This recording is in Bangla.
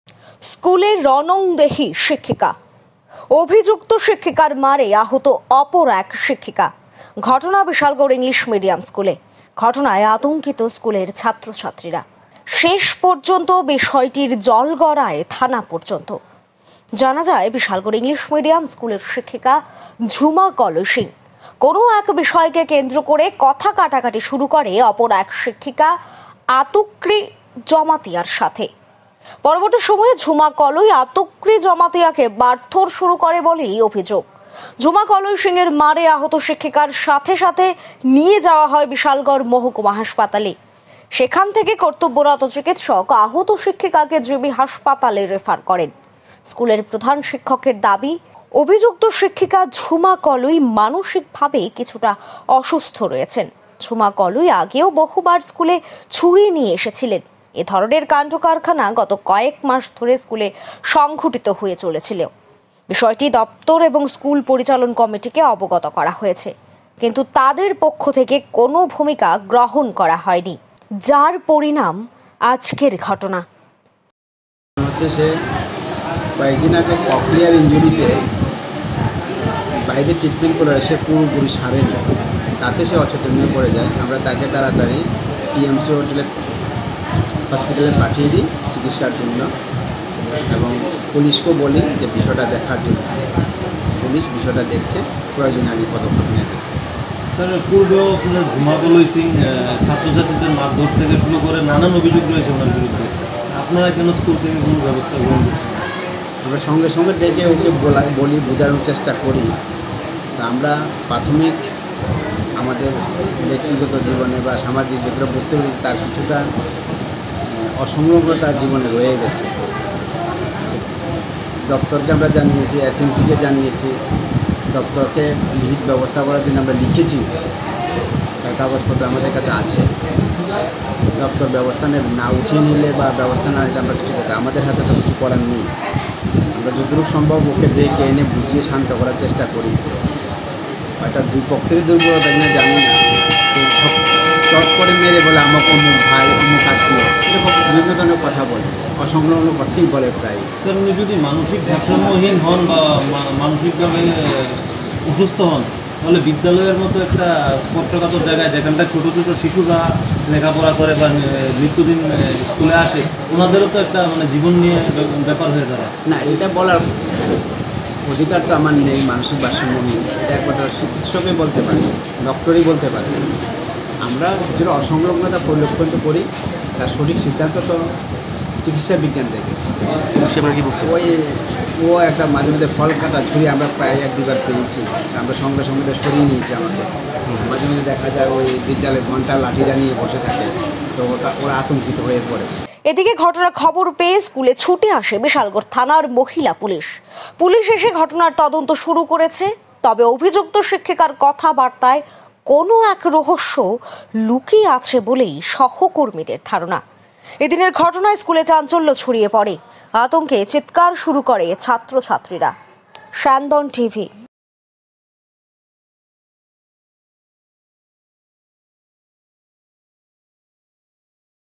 স্কুলের রণংদেহী শিক্ষিকা, অভিযুক্ত শিক্ষিকার মারে আহত অপর এক শিক্ষিকা। ঘটনা বিশালগড় ইংলিশ মিডিয়াম স্কুলে। ঘটনায় আতঙ্কিত স্কুলের ছাত্রছাত্রীরা। শেষ পর্যন্ত বিষয়টির জল গড়ায় থানা পর্যন্ত। জানা যায়, বিশালগড় ইংলিশ মিডিয়াম স্কুলের শিক্ষিকা ঝুমা কলসিং কোনো এক বিষয়কে কেন্দ্র করে কথা কাটাকাটি শুরু করে অপর এক শিক্ষিকা আতুক্রি জমাতিয়ার সাথে। পরবর্তী সময়ে ঝুমা কলই আতুক্রি জমাতিয়াকে মারধর শুরু করে বলেই অভিযোগ। ঝুমা কলই সিং এর মারে আহত শিক্ষিকার সাথে সাথে নিয়ে যাওয়া হয় বিশালগড় মহকুমা হাসপাতালে। সেখান থেকে কর্তব্যরত চিকিৎসক আহত শিক্ষিকাকে জিবি হাসপাতালে রেফার করেন। স্কুলের প্রধান শিক্ষকের দাবি, অভিযুক্ত শিক্ষিকা ঝুমা কলই মানসিকভাবে কিছুটা অসুস্থ রয়েছেন। ঝুমা কলই আগেও বহুবার স্কুলে ছুরি নিয়ে এসেছিলেন। এ ধরনের কাণ্ড কারখানা গত কয়েক মাস ধরে স্কুলে সংঘটিত হয়ে চলেছিল। বিষয়টি দপ্তর এবং স্কুল পরিচালন কমিটিকে অবগত করা হয়েছে, কিন্তু তাদের পক্ষ থেকে কোনো ভূমিকা গ্রহণ করা হয়নি, যার পরিণাম আজকের ঘটনা। সে কয়েকদিন আগে ককলিয়ার ইঞ্জুরিতে বাইরে ট্রিটমেন্ট করে এসে পুরোপুরি সারেনি, তাতে সে অচেতন হয়ে পড়ে যায়। আমরা তাকে তাড়াতাড়ি টিএমসি হসপিটালে পাঠিয়ে দিই চিকিৎসার জন্য এবং পুলিশকেও বলি যে বিষয়টা দেখার জন্য। পুলিশ বিষয়টা দেখছে, প্রয়োজনে আগে পদক্ষেপ নেবে। স্যার, পূর্বেও ঝুমা কলই সিং ছাত্রছাত্রীদের মারধর থেকে শুরু করে নানান অভিযোগ রয়েছে ওনার বিরুদ্ধে। আপনারা কেন স্কুল থেকে কোনো ব্যবস্থা গ্রহণ করছেন? আমরা সঙ্গে সঙ্গে ডেকে ওকে বলি, বোঝানোর চেষ্টা করি। তা আমরা প্রাথমিক আমাদের ব্যক্তিগত জীবনে বা সামাজিক ক্ষেত্রে বুঝতে পেরেছি তার কিছুটা অসংলগ্নতা তার জীবনে রয়ে গেছে। দপ্তরকে আমরা জানিয়েছি, এসএমসিকে জানিয়েছি, দপ্তরকে লিখিত ব্যবস্থা করার জন্য আমরা লিখেছি, তার কাগজপত্র আমাদের কাছে আছে। দপ্তর ব্যবস্থা নেবে না, উঠিয়ে নিলে বা ব্যবস্থা না নিলে আমরা কিছু করতে, আমাদের হাতে তো কিছু করার নেই। আমরা যতটুকু সম্ভব ওকে ডেকে এনে বুঝিয়ে শান্ত করার চেষ্টা করি। এটা দুই পক্ষেরই দুর্বলতা কিনা জানি না, সব চট করে মেরে বলে আমাকে অমুক ভাই অমুক আত্মীয়, এরকম বিভিন্ন ধরনের কথা বলে, অসংলগ্ন কথাই বলে প্রায়। স্যার, উনি যদি মানসিক ভারসাম্যহীন হন বা মানসিকভাবে অসুস্থ হন, তাহলে বিদ্যালয়ের মতো একটা স্পর্শকাতর জায়গায় যেখানটা ছোটো ছোটো শিশুরা লেখাপড়া করে বা নিত্যদিন স্কুলে আসে, ওনাদেরও তো একটা জীবন নিয়ে ব্যাপার হয়ে দাঁড়ায়। না, এটা বলার অধিকার তো আমার নেই। মানসিক ভারসাম্যহীন এটা একমাত্র চিকিৎসকই বলতে পারে, ডক্টরই বলতে পারে। আমরা যেটা অসংলগ্নতা পরিলক্ষিত করি, তার সঠিক সিদ্ধান্ত তো চিকিৎসা বিজ্ঞান থেকে। ও একটা মাঝে মধ্যে ফল কাটা ছুরি আমরা প্রায় এক দুবার পেয়েছি, আমরা সঙ্গে সঙ্গে সরিয়ে নিয়েছি। আমাকে মাঝে মধ্যে দেখা যায় ওই বিদ্যালয়ে ঘন্টা লাঠিটা নিয়ে বসে থাকে, তো ওরা আতঙ্কিত হয়ে পড়ে। এদিকে ঘটনার খবর পেয়ে স্কুলে ছুটে আসে বিশালগড় থানার মহিলা পুলিশ। পুলিশ এসে ঘটনার তদন্ত শুরু করেছে। তবে অভিযুক্ত শিক্ষিকার কথাবার্তায় কোনো এক রহস্য লুকিয়ে আছে বলেই সহকর্মীদের ধারণা। এদিনের ঘটনায় স্কুলে চাঞ্চল্য ছড়িয়ে পড়ে, আতঙ্কে চিৎকার শুরু করে ছাত্রছাত্রীরা। স্যান্দন টিভি।